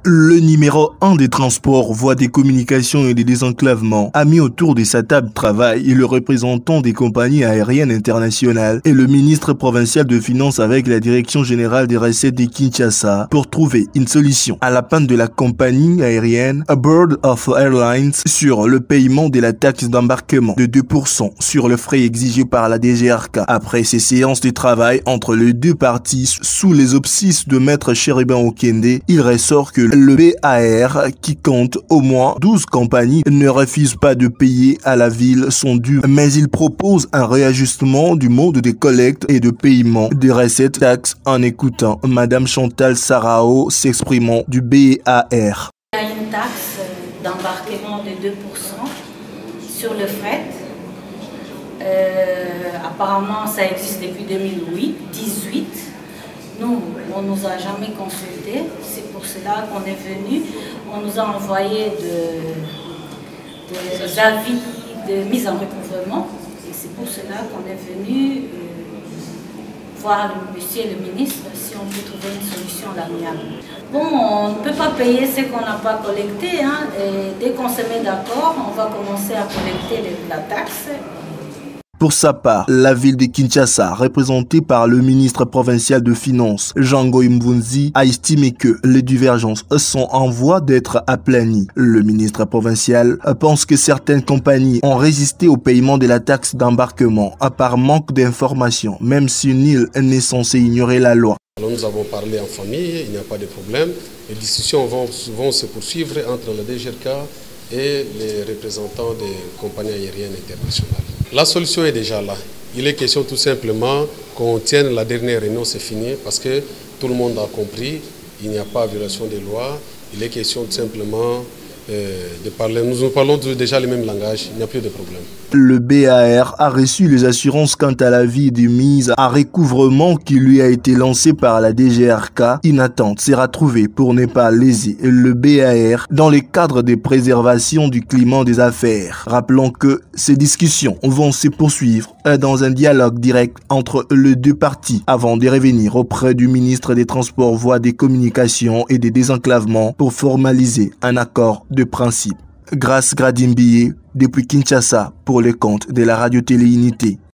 Le numéro 1 des transports, voies des communications et des désenclavements a mis autour de sa table de travail le représentant des compagnies aériennes internationales et le ministre provincial de finances avec la direction générale des recettes de Kinshasa pour trouver une solution à la panne de la compagnie aérienne Board of Airlines sur le paiement de la taxe d'embarquement de 2% sur le frais exigé par la DGRK. Après ces séances de travail entre les deux parties sous les auspices de Maître Chérubin Okende, il ressort que le BAR, qui compte au moins 12 compagnies, ne refuse pas de payer à la ville son dû, mais il propose un réajustement du mode de collecte et de paiement des recettes taxes en écoutant Madame Chantal Sarao s'exprimant du BAR. Il y a une taxe d'embarquement de 2% sur le fret. Apparemment, ça existe depuis 2018. Nous, on ne nous a jamais consultés. C'est pour cela qu'on est venu. On nous a envoyé des avis de mise en recouvrement. Et c'est pour cela qu'on est venu voir le monsieur et le ministre si on peut trouver une solution à l'amiable. Bon, on ne peut pas payer ce qu'on n'a pas collecté. Hein, et dès qu'on se met d'accord, on va commencer à collecter la taxe. Pour sa part, la ville de Kinshasa, représentée par le ministre provincial de Finances, Jango Mbunzi, a estimé que les divergences sont en voie d'être aplanies. Le ministre provincial pense que certaines compagnies ont résisté au paiement de la taxe d'embarquement par manque d'informations, même si nul n'est censé ignorer la loi. Alors nous avons parlé en famille, il n'y a pas de problème. Les discussions vont se poursuivre entre la DGRK et les représentants des compagnies aériennes internationales. La solution est déjà là. Il est question tout simplement qu'on tienne la dernière réunion, c'est fini, parce que tout le monde a compris, il n'y a pas de violation des lois. Il est question tout simplement de parler. Nous parlons déjà le même langage, il n'y a plus de problème. Le BAR a reçu les assurances quant à l'avis de mise à recouvrement qui lui a été lancé par la DGRK. Une attente sera trouvée pour ne pas léser le BAR dans le cadre de préservation du climat des affaires. Rappelons que ces discussions vont se poursuivre dans un dialogue direct entre les deux parties avant de revenir auprès du ministre des Transports, Voies des Communications et des Désenclavements pour formaliser un accord de principe. Grâce Gradimbié depuis Kinshasa pour le compte de la Radio-Télé Unité.